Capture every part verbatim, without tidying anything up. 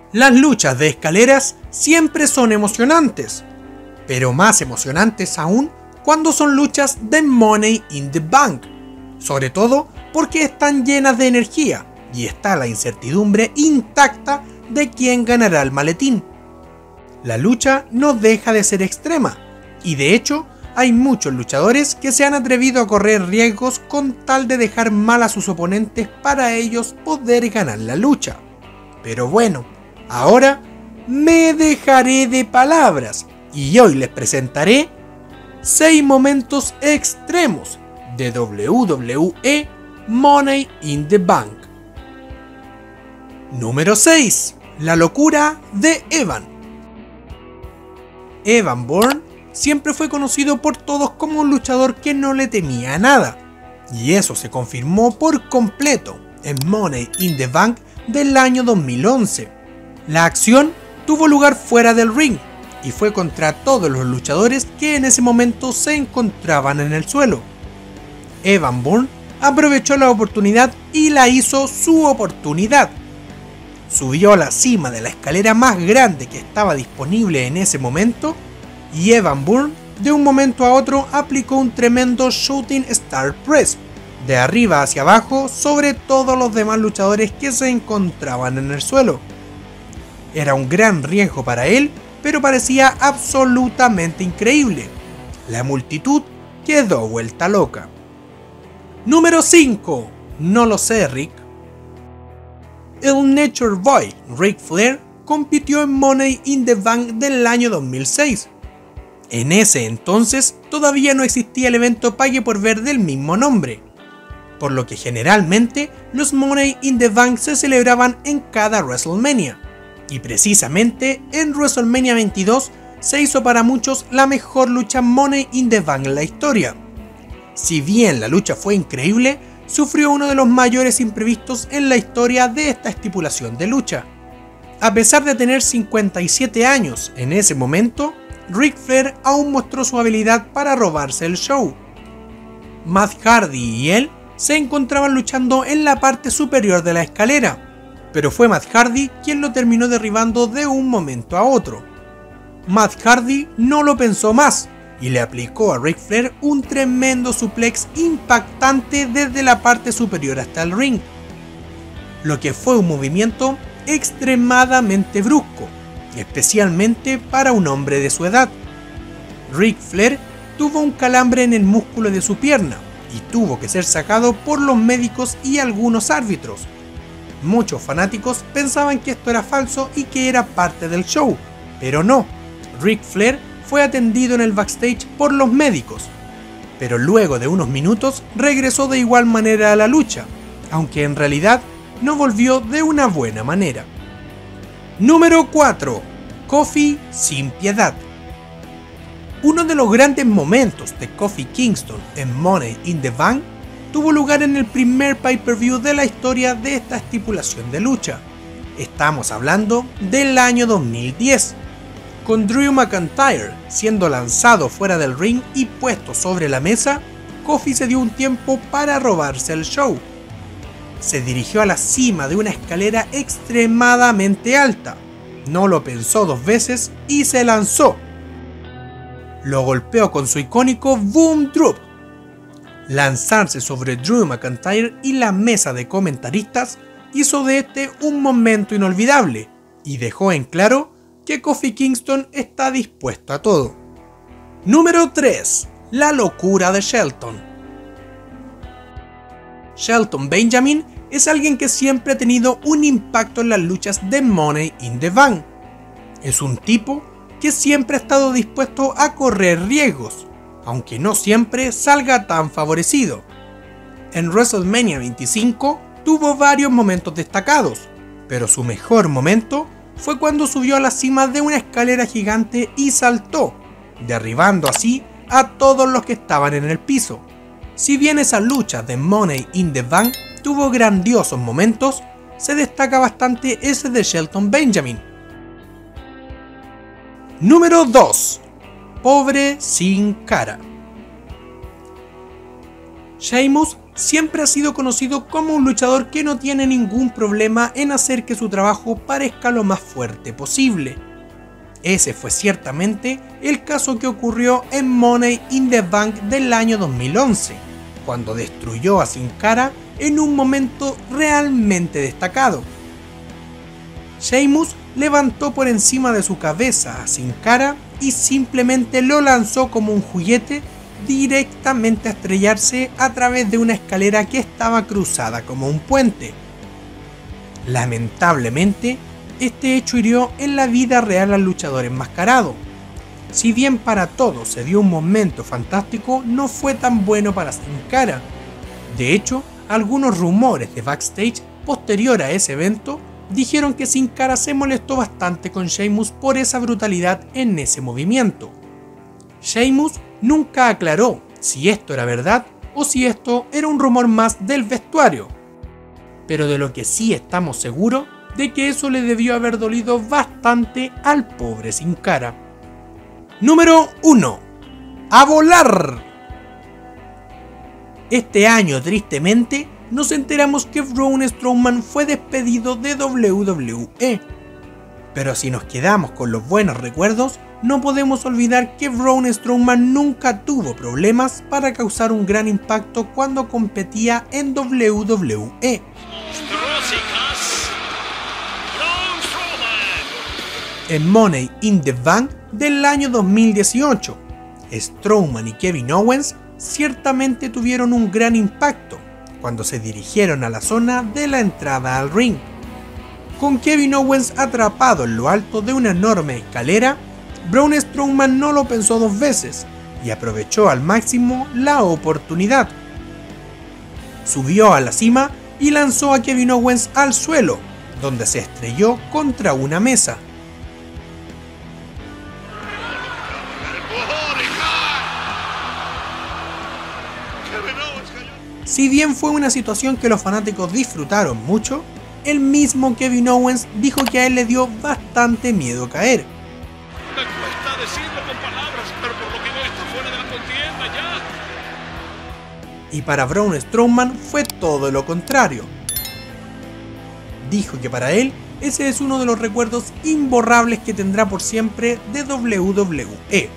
Las luchas de escaleras siempre son emocionantes, pero más emocionantes aún cuando son luchas de Money in the Bank, sobre todo porque están llenas de energía y está la incertidumbre intacta de quién ganará el maletín. La lucha no deja de ser extrema, y de hecho hay muchos luchadores que se han atrevido a correr riesgos con tal de dejar mal a sus oponentes para ellos poder ganar la lucha. Pero bueno, ahora me dejaré de palabras y hoy les presentaré seis momentos extremos de W W E Money in the Bank. Número seis. La locura de Evan. Evan Bourne siempre fue conocido por todos como un luchador que no le temía a nada, y eso se confirmó por completo en Money in the Bank del año dos mil once. La acción tuvo lugar fuera del ring y fue contra todos los luchadores que en ese momento se encontraban en el suelo. Evan Bourne aprovechó la oportunidad y la hizo su oportunidad. Subió a la cima de la escalera más grande que estaba disponible en ese momento y Evan Bourne de un momento a otro aplicó un tremendo Shooting Star Press de arriba hacia abajo sobre todos los demás luchadores que se encontraban en el suelo. Era un gran riesgo para él, pero parecía absolutamente increíble. La multitud quedó vuelta loca. Número cinco. No lo sé, Rick. El Nature Boy, Ric Flair, compitió en Money in the Bank del año dos mil seis. En ese entonces todavía no existía el evento Pague por Ver del mismo nombre, por lo que generalmente los Money in the Bank se celebraban en cada WrestleMania, y precisamente en WrestleMania veintidós se hizo para muchos la mejor lucha Money in the Bank en la historia. Si bien la lucha fue increíble, sufrió uno de los mayores imprevistos en la historia de esta estipulación de lucha. A pesar de tener cincuenta y siete años en ese momento, Ric Flair aún mostró su habilidad para robarse el show. Matt Hardy y él se encontraban luchando en la parte superior de la escalera, pero fue Matt Hardy quien lo terminó derribando de un momento a otro. Matt Hardy no lo pensó más y le aplicó a Ric Flair un tremendo suplex impactante desde la parte superior hasta el ring, lo que fue un movimiento extremadamente brusco, especialmente para un hombre de su edad. Ric Flair tuvo un calambre en el músculo de su pierna y tuvo que ser sacado por los médicos y algunos árbitros. Muchos fanáticos pensaban que esto era falso y que era parte del show, pero no. Ric Flair fue atendido en el backstage por los médicos, pero luego de unos minutos regresó de igual manera a la lucha, aunque en realidad no volvió de una buena manera. Número cuatro. Kofi sin piedad. Uno de los grandes momentos de Kofi Kingston en Money in the Bank tuvo lugar en el primer pay-per-view de la historia de esta estipulación de lucha. Estamos hablando del año dos mil diez. Con Drew McIntyre siendo lanzado fuera del ring y puesto sobre la mesa, Kofi se dio un tiempo para robarse el show. Se dirigió a la cima de una escalera extremadamente alta, no lo pensó dos veces y se lanzó. Lo golpeó con su icónico Boom Drop. Lanzarse sobre Drew McIntyre y la mesa de comentaristas hizo de este un momento inolvidable y dejó en claro que Kofi Kingston está dispuesto a todo. Número tres. La locura de Shelton. Shelton Benjamin es alguien que siempre ha tenido un impacto en las luchas de Money in the Bank. Es un tipo que siempre ha estado dispuesto a correr riesgos, aunque no siempre salga tan favorecido. En WrestleMania veinticinco tuvo varios momentos destacados, pero su mejor momento fue cuando subió a la cima de una escalera gigante y saltó, derribando así a todos los que estaban en el piso. Si bien esa lucha de Money in the Bank tuvo grandiosos momentos, se destaca bastante ese de Shelton Benjamin. Número dos. Pobre sin cara. Sheamus siempre ha sido conocido como un luchador que no tiene ningún problema en hacer que su trabajo parezca lo más fuerte posible. Ese fue ciertamente el caso que ocurrió en Money in the Bank del año dos mil once, cuando destruyó a Sin Cara en un momento realmente destacado. Sheamus levantó por encima de su cabeza a Sin Cara y simplemente lo lanzó como un juguete directamente a estrellarse a través de una escalera que estaba cruzada como un puente. Lamentablemente, este hecho hirió en la vida real al luchador enmascarado. Si bien para todos se dio un momento fantástico, no fue tan bueno para Sin Cara. De hecho, algunos rumores de backstage posterior a ese evento dijeron que Sin Cara se molestó bastante con Sheamus por esa brutalidad en ese movimiento. Sheamus nunca aclaró si esto era verdad o si esto era un rumor más del vestuario, pero de lo que sí estamos seguros de que eso le debió haber dolido bastante al pobre Sin Cara. Número uno. ¡A volar! Este año, tristemente, nos enteramos que Braun Strowman fue despedido de doble u doble u E. Pero si nos quedamos con los buenos recuerdos, no podemos olvidar que Braun Strowman nunca tuvo problemas para causar un gran impacto cuando competía en doble u doble u E. En Money in the Bank del año dos mil dieciocho, Strowman y Kevin Owens ciertamente tuvieron un gran impacto cuando se dirigieron a la zona de la entrada al ring. Con Kevin Owens atrapado en lo alto de una enorme escalera, Braun Strowman no lo pensó dos veces y aprovechó al máximo la oportunidad. Subió a la cima y lanzó a Kevin Owens al suelo, donde se estrelló contra una mesa. Si bien fue una situación que los fanáticos disfrutaron mucho, el mismo Kevin Owens dijo que a él le dio bastante miedo caer. Me cuesta decirlo con palabras, pero por lo que veo está fuera de la contienda ya. Y para Braun Strowman fue todo lo contrario. Dijo que para él ese es uno de los recuerdos imborrables que tendrá por siempre de doble u doble u E.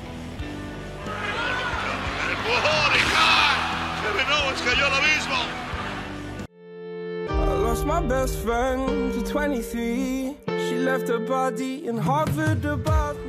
My best friend to twenty-three. She left her body in Harvard about